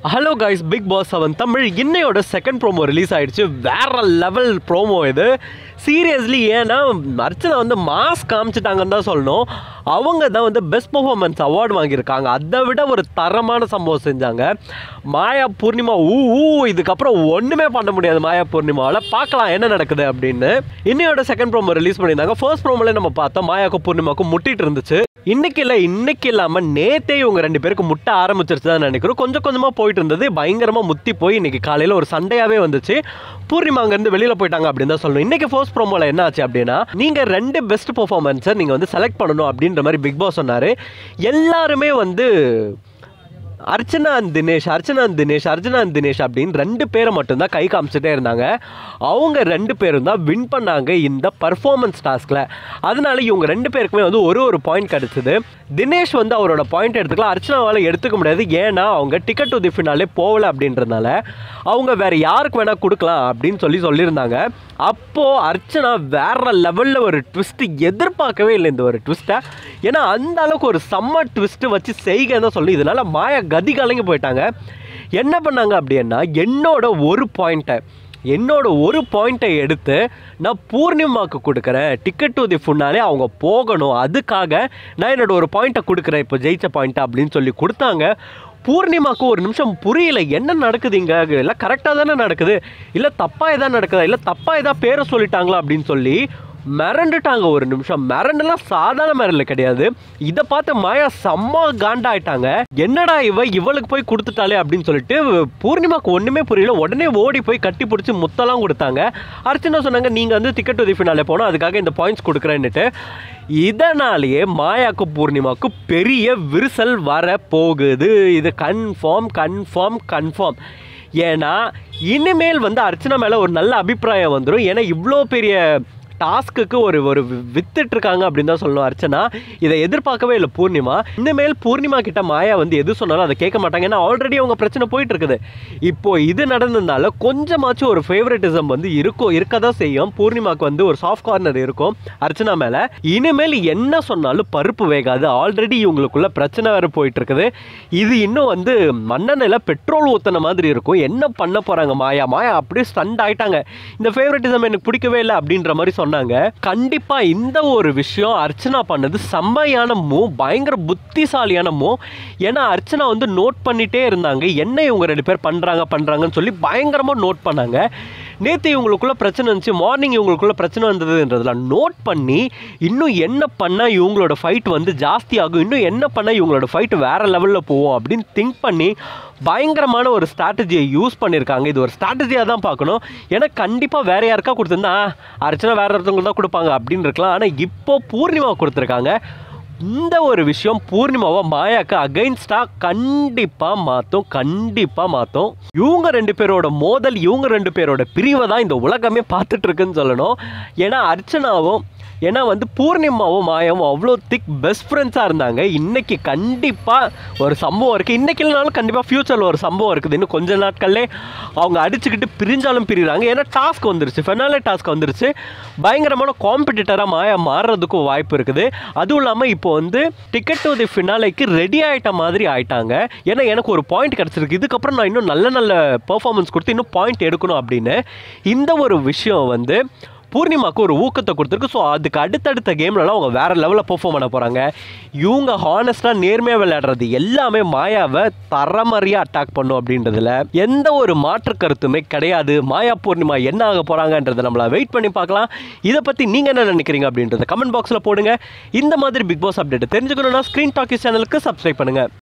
Hello guys, Bigg Boss 7 Tamil இன்னையோட second promo release ஆயிடுச்சு. வேற லெவல் ப்ரோமோ இது. சீரியஸ்லி, ஏன்னா அர்ச்சனா வந்து மாஸ் காமிச்சிட்டாங்கன்னு தான் சொல்லணும். அவங்க தான் வந்து பெஸ்ட் பர்ஃபார்மன்ஸ் அவார்டு வாங்கியிருக்காங்க. அதை விட ஒரு தரமான சம்பவம் செஞ்சாங்க. மாயா பூர்ணிமா இதுக்கப்புறம் ஒன்றுமே பண்ண முடியாது. மாயா பூர்ணிமாவில் பார்க்கலாம் என்ன நடக்குது அப்படின்னு. இன்னையோட செகண்ட் ப்ரோமோ ரிலீஸ் பண்ணியிருந்தாங்க. ஃபர்ஸ்ட் ப்ரோமோல நம்ம பார்த்தோம் மாயாவுக்கும் பூர்ணிமாவுக்கும் முட்டிட்டு இருந்துச்சு. இன்னைக்கு இல்லாமல் நேத்தே இவங்க ரெண்டு பேருக்கு முட்ட ஆரம்பிச்சிருச்சு தான் நினைக்கிறோம். கொஞ்சம் கொஞ்சமாக போயிட்டு இருந்தது. பயங்கரமாக முத்தி போய் இன்னைக்கு காலையில் ஒரு சண்டையாகவே வந்துச்சு. பூர்ணிமா அங்கேருந்து வெளியில் போயிட்டாங்க அப்படின்னு தான் சொல்லணும். இன்னைக்கு ஃபர்ஸ்ட் ப்ரோமோல என்ன ஆச்சு அப்படின்னா, நீங்கள் 2 பெஸ்ட் பர்ஃபார்மன்ஸை நீங்கள் வந்து செலக்ட் பண்ணணும் அப்படின்ற மாதிரி பிக் பாஸ் சொன்னார். எல்லாருமே வந்து அர்ச்சனா அண்ட் தினேஷ் அப்படின்னு 2 பேரை மட்டும்தான் கை காமிச்சிட்டே இருந்தாங்க. அவங்க 2 பேரும் தான் வின் பண்ணாங்க இந்த பர்ஃபார்மன்ஸ் டாஸ்கில். அதனால இவங்க 2 பேருக்குமே வந்து ஒரு பாயிண்ட் கிடச்சிது. தினேஷ் வந்து அவரோட பாயிண்ட் எடுத்துக்கலாம், அர்ச்சனாவால் எடுத்துக்க முடியாது. ஏன்னா அவங்க டிக்கெட் டு தி ஃபினாலே போகல அப்படின்றதுனால அவங்க வேறு யாருக்கு வேணால் கொடுக்கலாம் அப்படின்னு சொல்லியிருந்தாங்க. அப்போது அர்ச்சனா வேற லெவலில் ஒரு ட்விஸ்ட்டு எதிர்பார்க்கவே இல்லை இந்த ஒரு ட்விஸ்ட்டை. ஏன்னா அந்த அளவுக்கு ஒரு செம்ம ட்விஸ்ட்டு வச்சு செய்கன்னு தான் சொல்லி இதனால் மாயா கதி கலங்கி போயிட்டாங்க. என்ன பண்ணாங்க அப்படின்னா, என்னோட ஒரு பாயிண்ட்டை எடுத்து நான் பூர்ணிமாவுக்கு கொடுக்குறேன். டிக்கெட் டு தி ஃபுன்னாலே அவங்க போகணும், அதுக்காக நான் என்னோட ஒரு பாயிண்ட்டை கொடுக்குறேன், இப்போ ஜெயிச்ச பாயிண்ட்டை அப்படின்னு சொல்லி கொடுத்தாங்க. பூர்ணிமாவுக்கு ஒரு நிமிஷம் புரியல, என்ன நடக்குது இங்கே, இல்லை கரெக்டாக தானே நடக்குது, இல்லை தப்பாக எதாவது நடக்குதா, இல்லை தப்பாக எதாவது பேரை சொல்லிட்டாங்களா அப்படின்னு சொல்லி மிரண்டுட்டாங்க. ஒரு நிமிஷம் மிரண்டெல்லாம் சாதாரண மிரண்டல் கிடையாது. இதை பார்த்து மாயா செம்ம காண்டாயிட்டாங்க. என்னடா இவளுக்கு போய் கொடுத்துட்டாலே அப்படின்னு சொல்லிட்டு பூர்ணிமாவுக்கு ஒன்றுமே புரியல. உடனே ஓடி போய் கட்டி பிடிச்சி முத்தெல்லாம் கொடுத்தாங்க. அர்ச்சனா சொன்னாங்க, நீங்கள் வந்து டிக்கெட் டு தி ஃபினாலே போனோம், அதுக்காக இந்த பாயிண்ட்ஸ் கொடுக்குறேன்னுட்டு. இதனாலேயே மாயாவுக்கு பூர்ணிமாவுக்கு பெரிய விரிசல் வர போகுது. இது கன்ஃபார்ம். ஏன்னா இனிமேல் வந்து அர்ச்சனா மேலே ஒரு நல்ல அபிப்பிராயம் வந்துடும். ஏன்னா இவ்வளோ பெரிய டாஸ்க்குக்கு ஒரு வித்துட்ருக்காங்க அப்படின்னு தான் சொல்லணும் அர்ச்சனா. இதை எதிர்பார்க்கவே இல்லை பூர்ணிமா. இனிமேல் பூர்ணிமா கிட்ட மாயா வந்து எது சொன்னாலும் அதை கேட்க மாட்டாங்க. ஏன்னா ஆல்ரெடி அவங்க பிரச்சனை போயிட்டு இருக்குது. இப்போ இது நடந்ததுனால கொஞ்சமாச்சும் ஒரு ஃபேவரட்டிசம் வந்து இருக்க தான் செய்யும். பூர்ணிமாவுக்கு வந்து ஒரு சாஃப்ட் கார்னர் இருக்கும் அர்ச்சனா மேலே. இனிமேல் என்ன சொன்னாலும் பருப்பு வேகாது. ஆல்ரெடி இவங்களுக்குள்ள பிரச்சனை வேறு போயிட்டு இருக்குது. இது இன்னும் வந்து மண்ணெண்ணெயில் பெட்ரோல் ஊற்றின மாதிரி இருக்கும். என்ன பண்ண போகிறாங்க மாயா அப்படியே ஸ்டண்ட் ஆகிட்டாங்க. இந்த ஃபேவரட்டிசம் எனக்கு பிடிக்கவே இல்லை அப்படின்ற மாதிரி சொன்னாங்க. கண்டிப்பா இந்த ஒரு விஷயம் அர்ச்சனா பண்ணது செம்மையான மூவ், பயங்கர புத்திசாலியான மூவ். ஏன்னா அர்ச்சனா வந்து நோட் பண்ணிட்டே இருந்தாங்க, என்ன இவங்க 2 பேர் பண்றாங்கன்னு சொல்லி பயங்கரமா நோட் பண்ணாங்க. நேற்று இவங்களுக்குள்ள பிரச்சனை இருந்துச்சு, மார்னிங் இவங்களுக்குள்ள பிரச்சனை வந்ததுன்றதுலாம் நோட் பண்ணி இன்னும் என்ன பண்ணால் இவங்களோட ஃபைட் வந்து ஜாஸ்தி ஆகும், இன்னும் என்ன பண்ணால் இவங்களோட ஃபைட் வேறு லெவலில் போகும் அப்படின்னு திங்க் பண்ணி பயங்கரமான ஒரு ஸ்ட்ராட்டஜியை யூஸ் பண்ணியிருக்காங்க. இது ஒரு ஸ்ட்ராட்டஜியாக தான் பார்க்கணும். ஏன்னா கண்டிப்பாக வேறு யாருக்கா கொடுத்துருந்தா அர்ச்சனா வேறு ஒருத்தவங்க தான் கொடுப்பாங்க அப்படின்னு இருக்கலாம். ஆனால் இப்போ பூர்ணிமா கொடுத்துருக்காங்க. இந்த ஒரு விஷயம் பூர்ணிமாவை மாயாக்கு அகைன்ஸ்டாக கண்டிப்பாக மாற்றும். இவங்க 2 பேரோட மோதல், இவங்க 2 பேரோட பிரிவை தான் இந்த உலகமே பார்த்துட்டு இருக்குன்னு சொல்லணும். ஏன்னா வந்து பூர்ணிமாவும் மாயாவும் அவ்வளோ திக் பெஸ்ட் ஃப்ரெண்ட்ஸாக இருந்தாங்க. இன்றைக்கி கண்டிப்பாக ஒரு சம்பவம் இருக்குது. இன்றைக்கி இல்லைனாலும் கண்டிப்பாக ஃப்யூச்சரில் ஒரு சம்பவம் இருக்குது. இன்னும் கொஞ்ச நாட்கள்லே அவங்க அடிச்சுக்கிட்டு பிரிஞ்சாலும் பிரிகிறாங்க. ஏன்னா டாஸ்க் வந்துருச்சு, ஃபைனலே டாஸ்க் வந்துருச்சு. பயங்கரமான காம்படிட்டராக மாயா மாறுறதுக்கும் வாய்ப்பு இருக்குது. அதுவும் இல்லாமல் இப்போ வந்து டிக்கெட் டு தி ஃபினாலேக்கு ரெடி ஆகிட்ட மாதிரி ஆயிட்டாங்க. ஏன்னா எனக்கு ஒரு பாயிண்ட் கிடச்சிருக்கு, இதுக்கப்புறம் நான் இன்னும் நல்ல பெர்ஃபார்மன்ஸ் கொடுத்து இன்னும் பாயிண்ட் எடுக்கணும் அப்படின்னு இந்த ஒரு விஷயம் வந்து பூர்ணிமாவுக்கு ஒரு ஊக்கத்தை கொடுத்துருக்கு. ஸோ அதுக்கு அடுத்தடுத்த கேம்லலாம் அவங்க வேறு லெவலில் பெர்ஃபார்ம் பண்ண போகிறாங்க. இவங்க ஹானஸ்ட்டாக நேர்மையாக விளையாடுறது எல்லாமே மாயாவை தரமறியாக அட்டாக் பண்ணும் அப்படின்றதுல எந்த ஒரு மாற்று கருத்துமே கிடையாது. மாயா பூர்ணிமா என்ன ஆக போகிறாங்கன்றதை நம்மளை வெயிட் பண்ணி பார்க்கலாம். இதை பற்றி நீங்கள் என்ன நினைக்கிறீங்க அப்படின்றத கமெண்ட் பாக்ஸில் போடுங்க. இந்த மாதிரி பிக் பாஸ் அப்டேட் தெரிஞ்சுக்கணுன்னா ஸ்க்ரீன் டாக்கிஸ் சேனலுக்கு சப்ஸ்கிரைப் பண்ணுங்கள்.